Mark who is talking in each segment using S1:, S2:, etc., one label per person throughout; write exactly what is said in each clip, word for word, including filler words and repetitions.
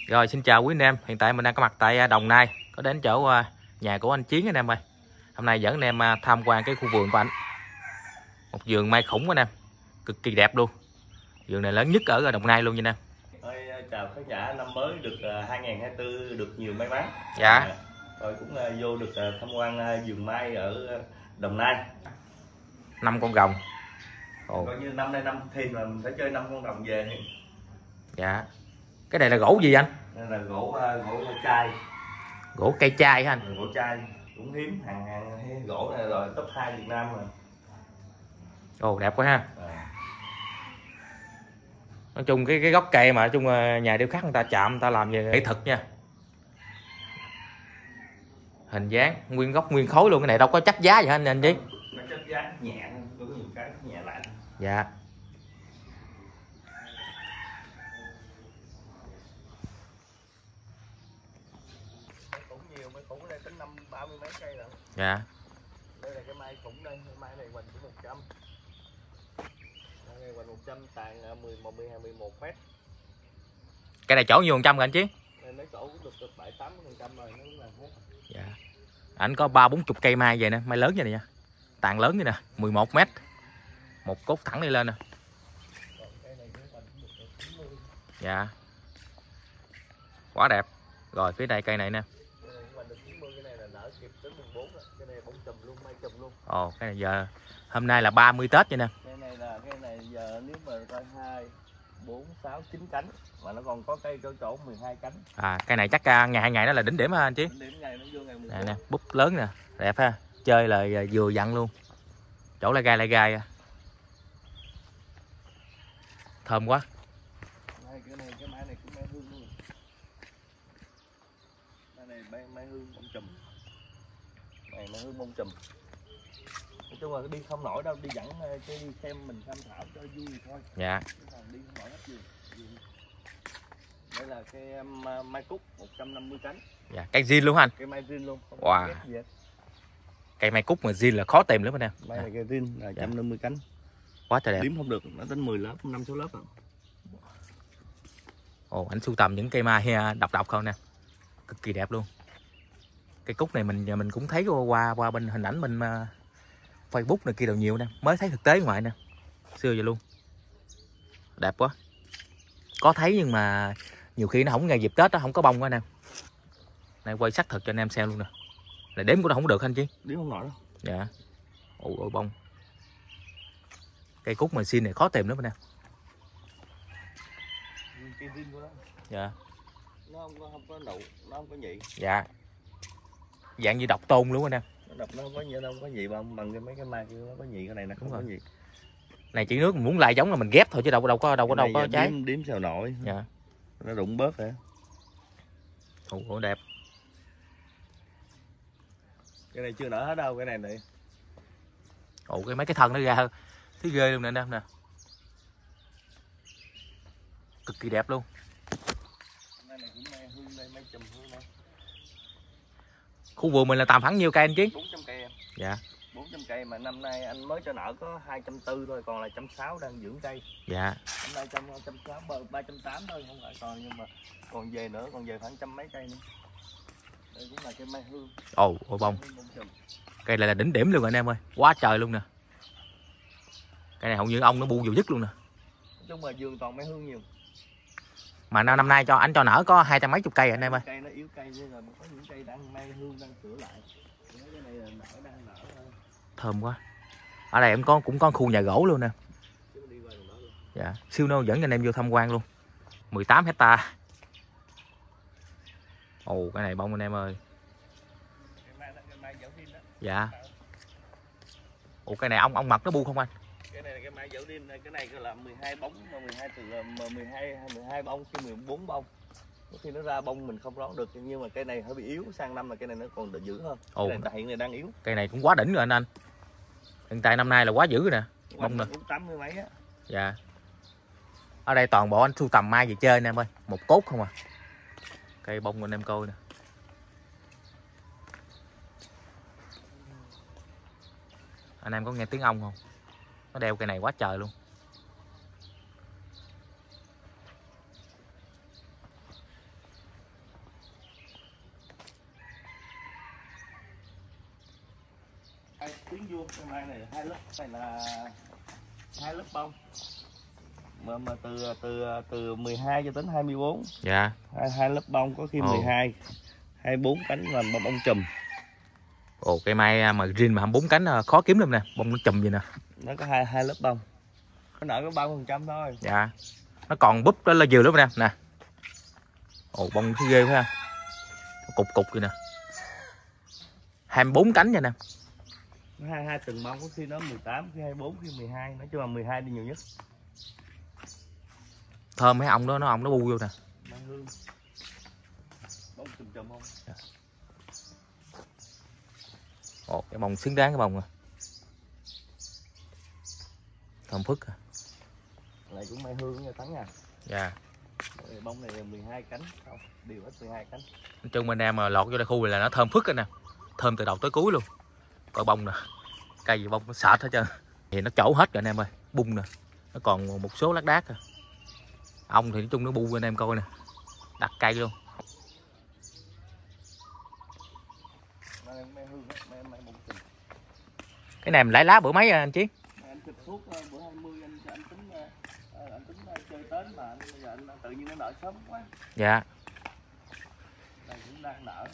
S1: Rồi xin chào quý anh em, hiện tại mình đang có mặt tại Đồng Nai, có đến chỗ nhà của anh Chiến anh em ơi. Hôm nay dẫn anh em tham quan cái khu vườn của anh. Một vườn mai khủng anh em, cực kỳ đẹp luôn. Vườn này lớn nhất ở Đồng Nai luôn nha anh em.
S2: Ôi, chào khán giả, năm mới được hai nghìn không trăm hai mươi tư được nhiều may mắn.
S1: Dạ.
S2: Rồi cũng vô được tham quan vườn mai ở Đồng Nai.
S1: Năm con rồng.
S2: Ồ. Coi như năm nay năm thêm là mình phải chơi năm con rồng về.
S1: Dạ. Cái này là gỗ gì anh?
S2: Đây là gỗ gỗ chai.
S1: Gỗ cây chai hả anh?
S2: Gỗ chai cũng hiếm, hàng hàng gỗ này rồi top hai Việt Nam rồi.
S1: Ồ đẹp quá ha.
S2: À.
S1: Nói chung cái cái gốc cây mà nói chung nhà điêu khắc người ta chạm người ta làm về nghệ thuật nha. Hình dáng nguyên gốc nguyên khối luôn, cái này đâu có chắc giá gì hả anh anh chứ?
S2: Nó chắc giá nhẹ, có nhiều cái nhẹ lại.
S1: Dạ.
S2: Cũng nhiều, mấy khủng đây tính năm ba mươi mấy cây rồi.
S1: Dạ.
S2: Đây là cái mai khủng đây, cái mai này hoành cũng một trăm. Mai này hoành một trăm tàn mười một mười hai mười một mét.
S1: Cái này chỗ nhiêu phần trăm rồi anh Chiến?
S2: Đây mấy chỗ cũng được bảy tám phần trăm rồi, nó cũng là hết.
S1: Dạ. Ảnh có ba bốn chục cây mai vậy nè, mai lớn vậy nè nha. Tàn lớn vậy nè, mười một mét. Một cốt thẳng đi lên nè. Dạ. Quá đẹp. Rồi phía đây cây này nè. Ồ, cái này giờ hôm nay là ba mươi Tết vậy nè.
S2: Cái này là cái này giờ nếu mà coi hai bốn sáu chín cánh mà nó còn có cây chỗ chỗ mười hai cánh.
S1: À, cây này chắc ngày hai ngày đó là đỉnh điểm ha anh Chí.
S2: Đỉnh điểm ngày nó vô ngày mười bốn.
S1: Nè nè, búp lớn nè, đẹp ha. Chơi là vừa dặn luôn. Chỗ lai gai lai gai. Thơm quá.
S2: Đây, cái này cái mai này cũng mai hương luôn. Mai này mai, mai hương bông chùm. Này mai hương bông chùm. Nói chung là đi không nổi đâu, đi dẫn chơi đi xem mình tham khảo cho vui thôi.
S1: Dạ.
S2: Còn đi không nổi hết gì. Đây là cái mai cúc một trăm năm mươi cánh.
S1: Dạ, cây zin luôn anh.
S2: Cây mai zin luôn. Không
S1: wow. Cây mai cúc mà zin là khó tìm lắm anh em.
S2: Mai này cây zin là một trăm năm mươi cánh.
S1: Quá trời đẹp.
S2: Đếm không được, nó đến mười lớp, năm sáu lớp rồi.
S1: Ồ, anh sưu tầm những cây mai độc độc không nè. Cực kỳ đẹp luôn. Cây cúc này mình mình cũng thấy qua qua bên hình ảnh bên uh, Facebook này kia đều nhiều nè, mới thấy thực tế ngoài nè. Xưa vậy luôn. Đẹp quá. Có thấy nhưng mà nhiều khi nó không ngày dịp Tết nó không có bông quá nè. Này quay sắc thật cho anh em xem luôn nè. Là đếm của nó không được anh chứ?
S2: Đếm không nổi đâu.
S1: Dạ. Ôi ôi bông. Cây cúc mà xin này khó tìm lắm nè.
S2: Cây zin của nó.
S1: Dạ.
S2: Nó không có không có nụ, nó không có nhị.
S1: Dạ. Dạng như độc tôn luôn anh em.
S2: Nó độc nó không có nhị, nó không có nhị bằng bằng cái mấy cái mai kia nó có nhị, cái này nó không có nhị.
S1: Này chỉ nước mình muốn lại giống là mình ghép thôi chứ đâu đâu có đâu có đâu có trái.
S2: Đếm đếm sao nổi.
S1: Dạ.
S2: Nó rụng bớt rồi.
S1: Ồ đẹp.
S2: Cái này chưa nở hết đâu, cái này này.
S1: Ồ cái mấy cái thân nó ra thấy ghê luôn nè anh em nè. Cực kỳ đẹp luôn.
S2: Này cũng mai hương đây, mai chùm hương đây.
S1: Khu vườn mình là tầm khoảng nhiêu cây anh Chiến?
S2: bốn trăm cây em.
S1: Dạ.
S2: bốn trăm cây mà năm nay anh mới cho nở có hai trăm bốn mươi thôi, còn là một trăm sáu mươi đang dưỡng cây.
S1: Dạ.
S2: Hôm nay trăm một trăm sáu mươi ba trăm tám mươi thôi, không phải còn, nhưng mà còn về nữa, còn về khoảng trăm mấy cây nữa. Đây cũng là cây mai hương.
S1: Ồ, ồ bông. Cây này là đỉnh điểm luôn anh em ơi, quá trời luôn nè. Cây này hầu như ông nó bu nhiều nhất luôn nè.
S2: Nói chung là vườn toàn mai hương nhiều.
S1: Mà năm nay cho anh cho nở có hai trăm mấy chục cây anh em ơi.
S2: Cây nó yếu cây chứ, rồi có những cây đang mai hương đang sửa lại. Cái này là nở đang nở thôi.
S1: Thơm quá. Ở đây em có cũng có khu nhà gỗ luôn nè. Dạ, siêu nô dẫn anh em vô tham quan luôn. mười tám hecta. Ồ cái này bông anh em ơi. Dạ. Ồ cái này ông ông mật nó bu không anh?
S2: Cái này là cái mai dậu đinh, cái này là mười hai bóng, mười hai từ mười hai mười hai bông, khi mười bốn bông. Khi nó ra bông mình không đoán được, nhưng mà cây này hơi bị yếu, sang năm là cây này nó còn được dữ hơn. Ồ. Cái này hiện này đang yếu.
S1: Cây này cũng quá đỉnh rồi anh anh. Hiện tại năm nay là quá dữ rồi nè. Bông nè.
S2: tám mươi mấy á.
S1: Dạ. Ở đây toàn bộ anh sưu tầm mai về chơi anh em ơi, một cốt không à. Cây bông anh em coi nè. Anh em có nghe tiếng ong không? Nó đeo cây này quá trời luôn.
S2: hai tiếng vuông, cây mai này hai lớp, này là hai lớp bông mà mà từ từ từ mười hai cho đến hai mươi bốn.
S1: Dạ.
S2: Hai, hai lớp bông, có khi
S1: Ồ.
S2: mười hai, hai mươi bốn cánh là bông bông chùm.
S1: Ồ, cây mai mà riêng mà hai mươi bốn cánh khó kiếm lắm nè, bông nó chùm vậy nè.
S2: Nó có hai hai lớp bông. Nó nở có ba mươi phần trăm thôi.
S1: Dạ. Nó còn búp đó là dừa lắm nè, nè. Ồ, bông thấy ghê quá ha. Cục cục vậy nè. hai mươi bốn cánh vậy nè.
S2: Nó hai hai từng bông, có khi nó mười tám, khi hai mươi bốn, khi mười hai, nói chung là mười hai đi nhiều nhất.
S1: Thơm mấy ong đó, nó ong nó bu vô nè.
S2: Mai hương. Bông chùm chùm không?
S1: Dạ. Ồ, cái bông xứng đáng cái bông rồi. Thơm phức à.
S2: Này cũng mai hương nha Tấn à.
S1: Dạ.
S2: Bông này là mười hai cánh, không, đều hết mười hai cánh.
S1: Nói chung bên em mà lọt vô đây khu này là nó thơm phức rồi nè. Thơm từ đầu tới cuối luôn. Coi bông nè. Cây gì bông nó sệt hết trơn. Thì nó trổ hết rồi anh em ơi, bung nè. Nó còn một số lác đác à. Ong thì nói chung nó bu anh em coi nè. Đặt cây luôn. Cái này mình lấy lá bữa mấy anh Chiến?
S2: Anh chụp suốt bữa hai mươi, anh anh tính anh tính chơi tới mà anh, bây giờ anh tự nhiên nó nở sớm quá.
S1: Dạ.
S2: Này cũng đang nở.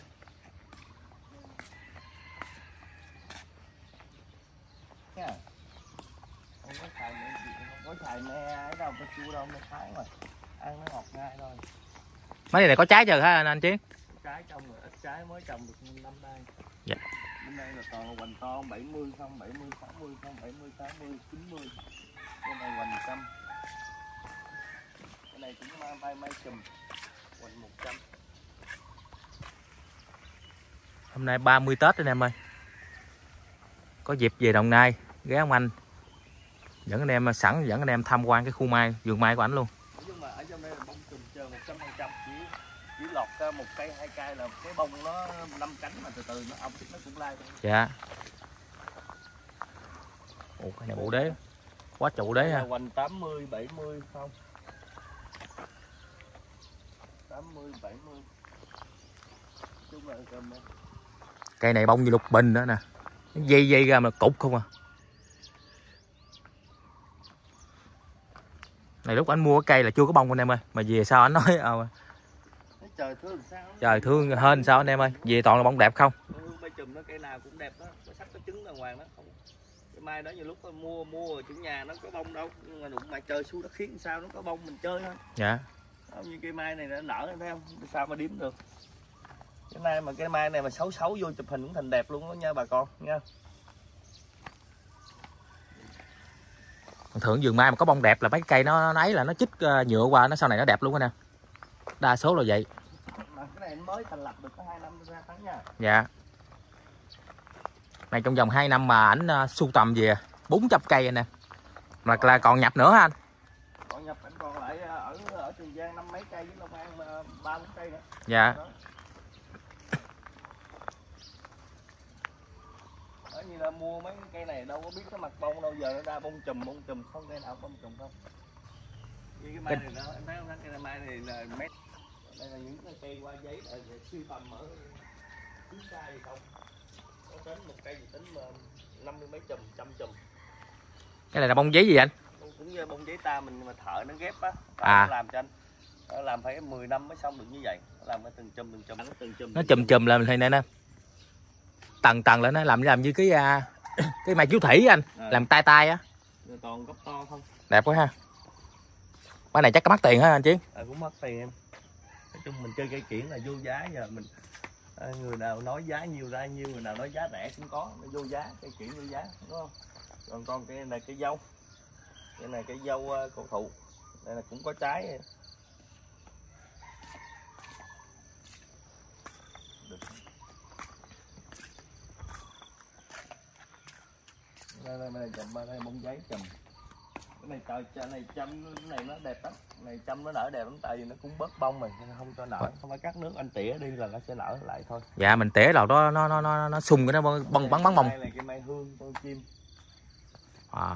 S2: Nha. Không có xài mẹ không có xài mẹ ấy đâu, có chua đâu, nó thái mà. Ăn nó ngọt ngay thôi.
S1: Mấy này có trái chưa hả anh Chiến?
S2: Trái trong rồi, ít trái mới trồng được năm nay.
S1: Dạ.
S2: Bên đây là toàn là hoành to bảy mươi không, bảy mươi, sáu mươi không, bảy mươi, tám mươi, chín mươi. Cái này hoành trăm. Cái này cũng mai mai chùm. Hoành một trăm.
S1: Hôm nay ba mươi Tết anh em ơi. Có dịp về Đồng Nai ghé ông anh dẫn anh em sẵn dẫn anh em tham quan cái khu mai, vườn mai của ảnh luôn.
S2: Nhưng mà ở trong đây là bông chùm chờ một trăm phần trăm, chỉ chỉ lọt ra một cây hai cây là cái bông nó năm cánh mà từ từ nó ong nó cũng lai thôi.
S1: Dạ. Ồ, cái này bộ đế quá trụ đế ha.
S2: Hoành tám mươi, bảy mươi không. tám mươi, bảy mươi. Chung là cầm.
S1: Cây này bông như lục bình nữa nè. Dây dây ra mà cục không à. Này lúc anh mua cái cây là chưa có bông anh em ơi, mà về sao anh nói à,
S2: trời thương sao?
S1: Trời thương hên sao anh em ơi, về toàn là bông đẹp không.
S2: Mấy chùm nó cây nào cũng đẹp đó, có sắc có trứng đàng hoàng đó. Không. Cái mai đó nhiều lúc mua mua ở chỗ nhà nó có bông đâu, nhưng mà đụng mặt trời xuống nó khiến sao nó có bông mình chơi thôi.
S1: Dạ.
S2: Không, như cây mai này nó nở thấy không? Sao mà đếm được. Cái mai mà cái mai này mà xấu xấu vô chụp hình cũng thành đẹp luôn đó nha bà con nha.
S1: Thường vườn mai mà có bông đẹp là mấy cây nó, nó ấy là nó chích uh, nhựa qua nó sau này nó đẹp luôn á nè. Đa số là vậy.
S2: Mà cái này mới thành lập được có hai năm ra tháng nha.
S1: Dạ. Này trong vòng hai năm mà ảnh uh, sưu tầm về bốn trăm cây anh nè. Mà là còn nhập nữa hả anh?
S2: Còn nhập ảnh còn lại ở ở Tiền Giang năm mấy cây với Long An ba bốn cây nữa.
S1: Dạ.
S2: Đó. Ở như là mua mấy cây này đâu có biết cái mặt bông đâu, giờ nó ra bông chùm bông chùm không cây nào bông chùm không. Như cái mai này nó anh thấy không, cái mai này là mấy đây là những cái cây qua giấy là siêu tầm ở phía xa gì không. Có tính một cây gì tính mà năm mươi mấy chùm, trăm chùm.
S1: Cái này là bông giấy gì anh?
S2: Cũng như bông giấy ta mình mà thợ nó ghép á,
S1: à.
S2: làm cho anh nó làm phải mười năm mới xong được như vậy, nó làm cái từng chùm từng chùm, nó từng chùm.
S1: Nó chùm chùm lên này nè. Tầng tầng lên nó làm làm như cái cái mai chiếu thủy anh, à. Làm tay tay á.
S2: Toàn gốc to không.
S1: Đẹp quá ha. Cái này chắc có mắc tiền hả anh Chiến?
S2: À, cũng mất tiền em. Nói chung mình chơi cây kiển là vô giá, giờ mình à, người nào nói giá nhiều ra nhiêu, người nào nói giá rẻ cũng có, nó vô giá, cây kiển vô giá, đúng không? Còn con cái này cây dâu, cái này cây dâu uh, cổ thụ, đây là cũng có trái. Đây đây này chầm đây bông giấy chầm. Cái này trời trời này chăm cái này nó đẹp lắm, cái này chăm nó nở đẹp lắm, tại vì nó cũng bớt bông mình không cho nở, không phải cắt nước anh tỉa đi là nó sẽ nở lại thôi.
S1: Dạ mình tỉa là nó nó nó nó nó sung cái nó bông bắn bắn bông.
S2: Đây là cái mai hương con chim.
S1: À.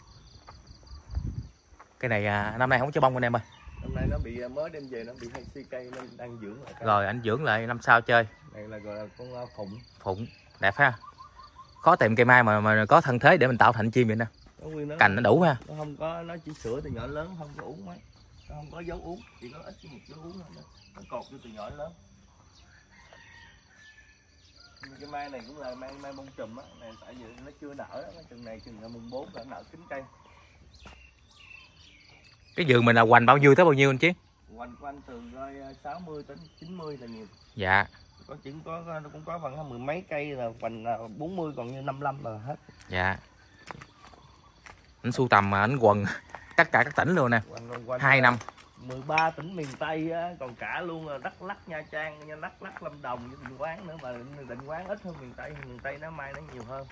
S1: Cái này à, năm nay không cho bông anh em ơi.
S2: Năm nay nó bị mới đem về nó bị hay si cây nên đang dưỡng lại.
S1: Rồi anh dưỡng lại năm sau chơi.
S2: Đây là gọi là con phụng.
S1: Phụng đẹp ha. khó tìm cây mai mà mà có thân thế để mình tạo thành chim vậy nè.
S2: Nó
S1: Cành nó đủ ha.
S2: Nó không có, nó chỉ sữa từ nhỏ lớn, không có uống mấy, nó không có dấu uống, chỉ có ít một dấu uống thôi, nó, nó cột vô từ nhỏ lớn. Cái mai này cũng là mai mai bông chùm á, này tại vì nó chưa nở đó, cái chừng này chừng là mùng bốn là nở kính cây.
S1: Cái vườn mình là hoành bao nhiêu tới bao nhiêu anh Chiến?
S2: Hoành của anh từ sáu mươi đến chín mươi là nhiều.
S1: Dạ.
S2: Có chỉ có nó cũng có khoảng mười mấy cây là hoành bốn mươi, còn như năm mươi lăm là hết.
S1: Dạ. Anh sưu tầm mà anh quần tất cả các tỉnh luôn nè. Hai năm.
S2: mười ba tỉnh miền Tây á, còn cả luôn là Đắk Lắk, Nha Trang, Nha Đắk Lắk, Lâm Đồng với Định Quán nữa, mà Định Quán ít hơn miền Tây, miền Tây nó mai nó nhiều hơn.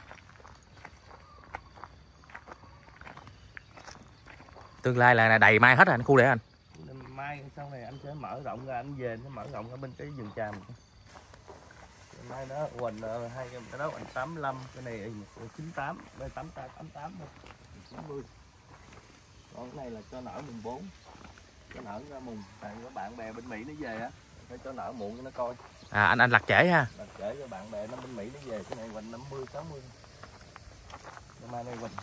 S1: Tương lai là đầy mai hết rồi anh, khu để anh.
S2: Mai sau này anh sẽ mở rộng ra, anh về nó mở rộng ở bên cái vườn tràm. Mai đó hoành hai cái đó hoành tám mươi lăm, cái này chín tám, đây tám tám tám thôi, chín mươi. Còn cái này là cho nở mùng bốn, cho nở ra mùng, tại có bạn bè bên Mỹ nó về á, phải cho nở muộn cho nó coi.
S1: À anh anh lặt trễ ha.
S2: Lặt trễ cho bạn bè nó bên Mỹ nó về, cái này hoành năm mươi sáu mươi. Mai này hoành.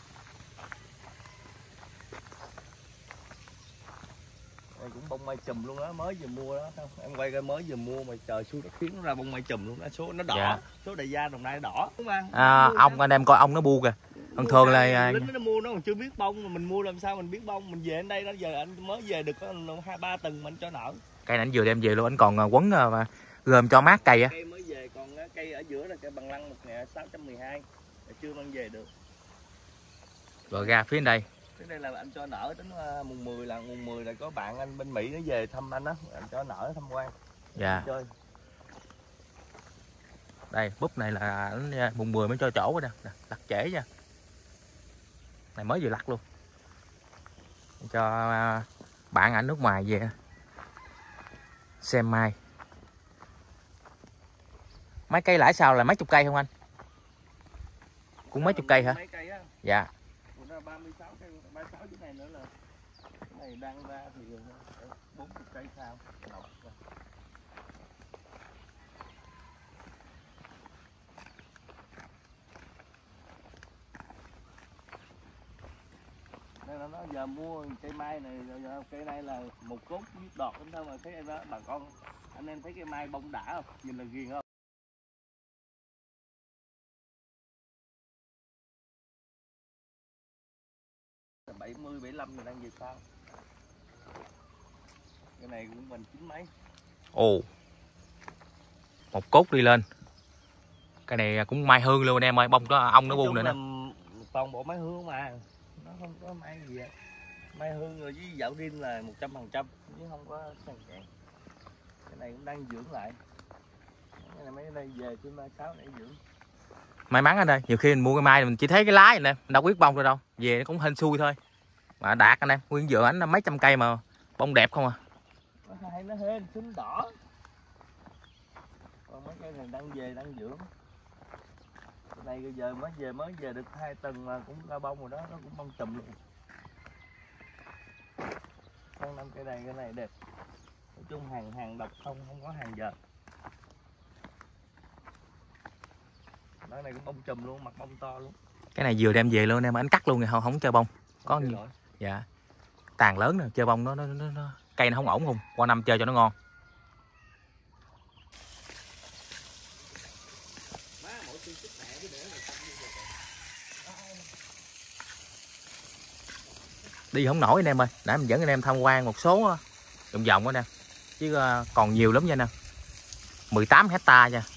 S2: Đây cũng bông mai chùm luôn đó, mới vừa mua đó không? Em quay cái mới vừa mua mà trời xuống nó khiến nó ra bông mai chùm luôn đó, số nó đỏ, dạ. Số đại gia Đồng Nai đỏ đúng không?
S1: À, ông anh em coi ông nó bu kìa. Thường thường là
S2: lính nó mua nó còn chưa biết bông mà mình mua làm sao mình biết bông, mình về đến đây đó giờ anh mới về được có hai ba tuần mình cho nở.
S1: Cây này anh vừa đem về luôn, anh còn quấn và gom cho mát cây á.
S2: Cây mới về, còn cây ở giữa là cây bằng lăng một nghìn sáu trăm mười hai chưa mang về được.
S1: Rồi ra phía đây.
S2: Cái đây là anh cho nở đến mùng mười, là mùng mười là có bạn anh bên Mỹ nó về thăm anh á, anh cho nở tham quan.
S1: Dạ. Chơi. Đây, búp này là anh mùng mười mới cho chỗ nè, lặt trễ nha. Này mới vừa lặt luôn. Cho bạn ảnh nước ngoài về xem mai. Mấy cây lãi sao là mấy chục cây không anh? Cũng mấy chục cây hả?
S2: Mấy cây á.
S1: Dạ.
S2: ba mươi sáu cây, ba mươi sáu cái này nữa là cái này đang ra thì bốn mươi cây sao. Nên là nó giờ mua cây mai này, giờ cây này là một cốt biết đọt lắm thôi mà thấy em đó bà con anh em thấy cây mai bông đã không? Nhìn là ghiền không? bảy mươi, bảy mươi lăm mình đang về sao? Cái này cũng mình chín mấy.
S1: Ồ. Một cốt đi lên. Cái này cũng mai hương luôn em ơi, bông đó ong nó buông nữa nè.
S2: Toàn bộ mai hương mà. Nó không có mai gì vậy. Mai hương rồi với dạo đinh là một trăm phần trăm chứ không có sàn cạn. Cái này cũng đang dưỡng lại. Cái này mấy cái đây về chứ mai sáu này dưỡng.
S1: May mắn anh ơi, nhiều khi mình mua cái mai mình chỉ thấy cái lá này nè, đâu biết bông rồi đâu. Về nó cũng hên xui thôi. Mà đạt anh em, nguyên vườn ảnh mấy trăm cây mà bông đẹp không à.
S2: Nó hay nó hên xinh đỏ. Còn mấy cây này đang về đang dưỡng. Cái này giờ mới về mới về được hai tuần mà cũng ra bông rồi đó, nó cũng bông chùm luôn. Con năm cây này cái này đẹp. Nói chung hàng hàng độc không, không có hàng dệt. Cái này cũng bông chùm luôn, mặt bông to luôn.
S1: Cái này vừa đem về luôn em, anh cắt luôn rồi không không chơi bông. Có nhiều. Dạ. Tàn lớn nè, chơi bông nó nó nó, nó cây nó không ổn không. Qua năm chơi cho nó ngon. Đi không nổi anh em ơi, nãy mình dẫn anh em tham quan một số vòng vòng đó nè, chứ còn nhiều lắm nha nè, mười tám hecta nha.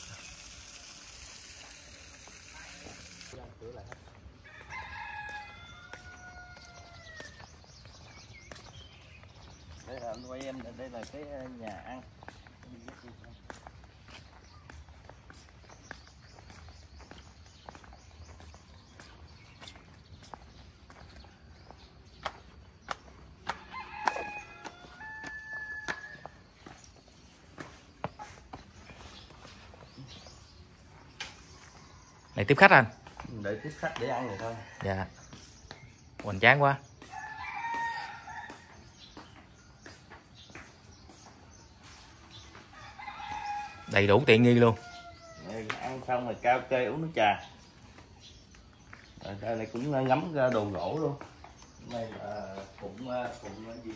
S2: Đây là anh quay em, đây là cái nhà ăn.
S1: Này tiếp khách anh.
S2: Để tiếp khách để ăn rồi thôi.
S1: Dạ. Hoành tráng quá. Đầy đủ tiện nghi luôn.
S2: Ăn xong rồi cao kê uống nước trà. Rồi đây này cũng ngắm ra đồ gỗ luôn. Này là cũng cũng cái gì?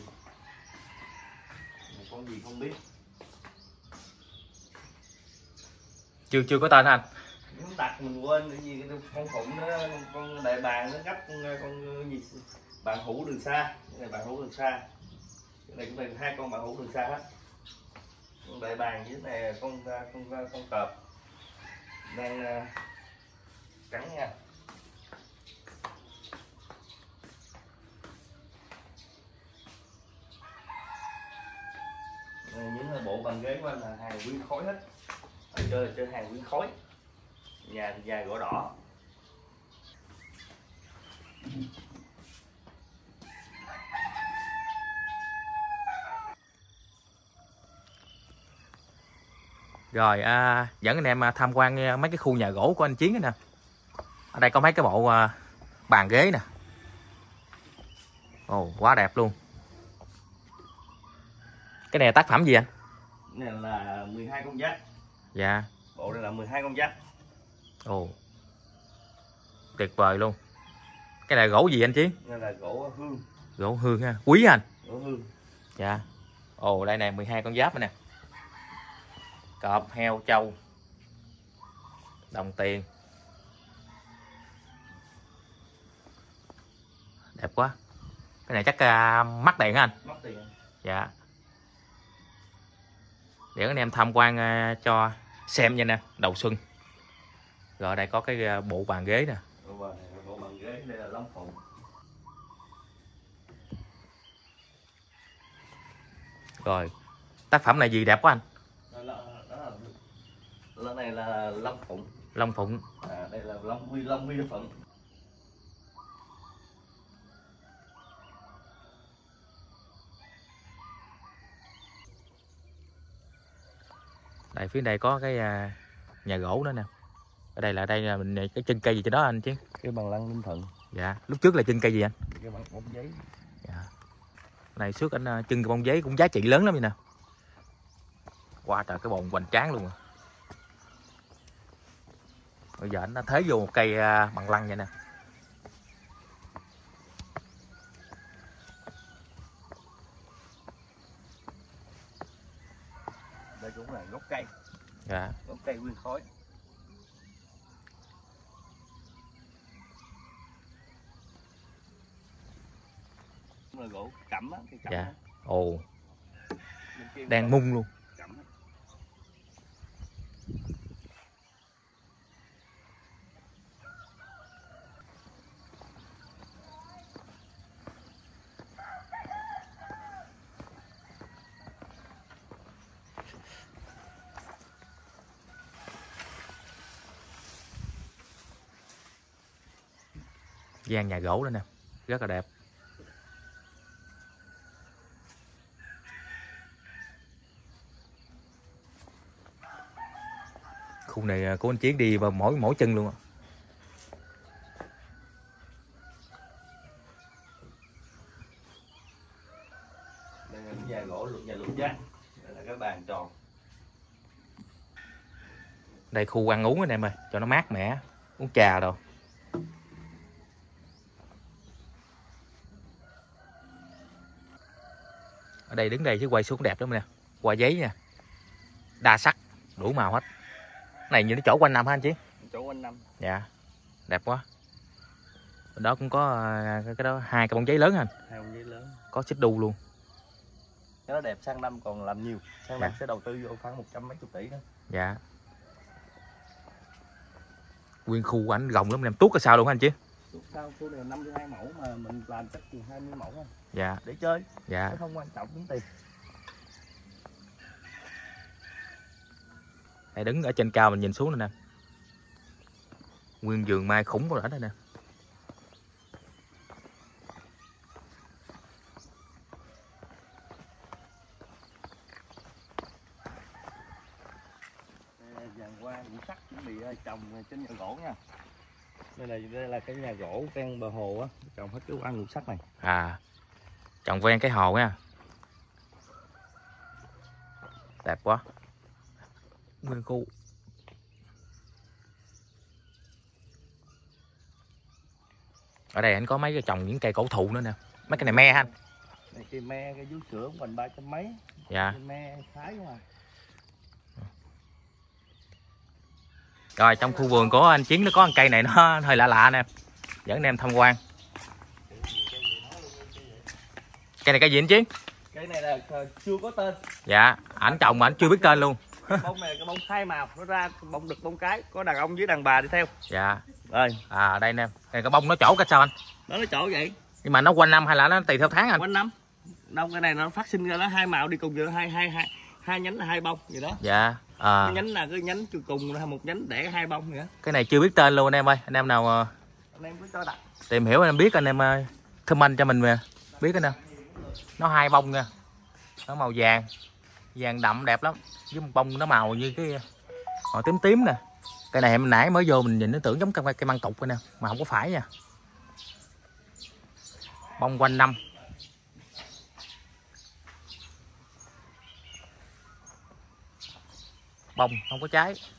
S2: Này con gì không biết.
S1: Chưa chưa có tên anh.
S2: Nó đặt mình quên cái gì, con phụng nó, con đại bàng nó gấp con, con gì bạn hữu đường xa. Cái này bạn hữu đường xa. Cái này cũng là hai con bạn hữu đường xa hết. Con đại bàng với này con con con, con cọp đang uh, cắn nha. Đây, những bộ bàn ghế của anh là hàng nguyên khối hết. Ở chơi là chơi hàng nguyên khối. Nhà thì nhà gỗ đỏ.
S1: Rồi à, dẫn anh em tham quan mấy cái khu nhà gỗ của anh Chiến nè. Ở đây có mấy cái bộ à, bàn ghế nè. Ồ, quá đẹp luôn. Cái này là tác phẩm gì anh?
S2: Cái này là mười hai con giáp.
S1: Dạ.
S2: Bộ này là mười hai con giáp.
S1: Ồ, tuyệt vời luôn. Cái này là gỗ gì anh Chiến?
S2: Đây là gỗ hương.
S1: Gỗ hương ha, quý anh.
S2: Gỗ hương.
S1: Dạ. Ồ, đây này mười hai con giáp nè. Cọp, heo, trâu, đồng tiền. Đẹp quá. Cái này chắc uh, mắc tiền hả anh?
S2: Mắc tiền.
S1: Dạ. Để anh em tham quan uh, cho xem nha nè, đầu xuân. Rồi đây có cái uh, bộ bàn ghế nè.
S2: Bộ bàn ghế đây là Long Phụng.
S1: Rồi, tác phẩm này gì đẹp quá anh?
S2: Đó là, đó là, đó này là Long Phụng.
S1: Long Phụng.
S2: À, đây là Long Huy Long Huy Phụng.
S1: Đây phía đây có cái uh, nhà gỗ nữa nè. Ở đây là đây là mình cái chân cây gì cho đó anh chứ?
S2: Cái bằng lăng Ninh Thuận.
S1: Dạ, lúc trước là chân cây gì anh?
S2: Cái bằng bông giấy.
S1: Dạ. Này trước anh uh, chân cái bông giấy cũng giá trị lớn lắm vậy nè. Qua wow, trời cái bồn hoành tráng luôn. À. Bây giờ anh nó thế vô một cây uh, bằng lăng vậy nè.
S2: Đây cũng là gốc cây.
S1: Dạ.
S2: Gốc cây nguyên khối. Là gỗ cẩm á, cái cẩm.
S1: Dạ. Ồ. Đang mung luôn.
S2: Cẩm.
S1: Gian nhà gỗ đó nè, rất là đẹp. Khu này của anh Chiến đi vào mỗi mỗi chân luôn.
S2: Đây là nhà gỗ lục nhà lục giác. Đây là cái bàn tròn.
S1: Đây khu ăn uống anh em ơi, cho nó mát mẻ, uống trà rồi. Ở đây đứng đây chứ quay xuống đẹp lắm nè. Qua giấy nha. Đa sắc, đủ màu hết. Này như nó chỗ quanh năm hả anh Chiến?
S2: Chỗ quanh năm.
S1: Dạ. Đẹp quá. Đó cũng có cái đó hai cái bông giấy lớn anh.
S2: Hai bông giấy lớn.
S1: Có xích đu luôn.
S2: Cái đó đẹp, sang năm còn làm nhiều. Sang năm dạ. sẽ đầu tư vô khoảng một trăm mấy chục tỷ đó.
S1: Dạ. Nguyên khu của anh rộng lắm, em tuốt cái sao luôn hả anh Chiến?
S2: Tuốt sao, khu này năm mươi hai mẫu mà mình làm chắc chừng hai mươi mẫu thôi.
S1: Dạ.
S2: Để chơi.
S1: Dạ.
S2: Nó không quan trọng tính tiền.
S1: Đây đứng ở trên cao mình nhìn xuống nè nè. Nguyên vườn mai khủng rồi ở đây nè.
S2: Vàng hoa ngũ sắc chuẩn bị trồng trên nhà gỗ nha. Đây là đây là cái nhà gỗ ven bờ hồ á, trồng hết cái hoa ngũ sắc này.
S1: À. Trồng ven cái hồ nha. Đẹp quá. Nguyên khu. Ở đây anh có mấy cái trồng những cây cổ thụ nữa nè, mấy cái này me ha anh?
S2: Này cây me, cây vú sữa mình ba trăm mấy.
S1: Dạ.
S2: Cây me thái quá.
S1: Rồi trong khu vườn của anh Chiến nó có một cây này nó hơi lạ lạ nè, dẫn anh em tham quan. Cây này cây gì anh Chiến?
S2: Cây này là chưa có tên.
S1: Dạ, ảnh trồng mà ảnh chưa biết tên luôn.
S2: Cái bông này cái bông hai màu, nó ra bông đực bông cái, có đàn ông với đàn bà đi theo.
S1: Dạ.
S2: Rồi.
S1: À đây nè, cái bông nó chỗ cái sao anh?
S2: Nó nó chỗ vậy.
S1: Nhưng mà nó quanh năm hay là nó tùy theo tháng anh?
S2: Quanh năm. Đâu cái này nó phát sinh ra nó hai màu đi cùng với hai hai hai hai nhánh là hai bông vậy đó.
S1: Dạ. À.
S2: Cái nhánh là cái nhánh cùng là một nhánh đẻ hai bông vậy đó.
S1: Cái này chưa biết tên luôn anh em ơi, anh em nào
S2: anh em cứ cho đặt. Tìm
S1: hiểu anh em biết anh em comment cho mình biết anh em. Nó hai bông nha. Nó màu vàng. Vàng đậm đẹp lắm. Với một bông nó màu như cái màu tím tím nè. Cây này em nãy mới vô mình nhìn nó tưởng giống cây măng cục nè, mà không có phải nha. Bông quanh năm. Bông không có trái.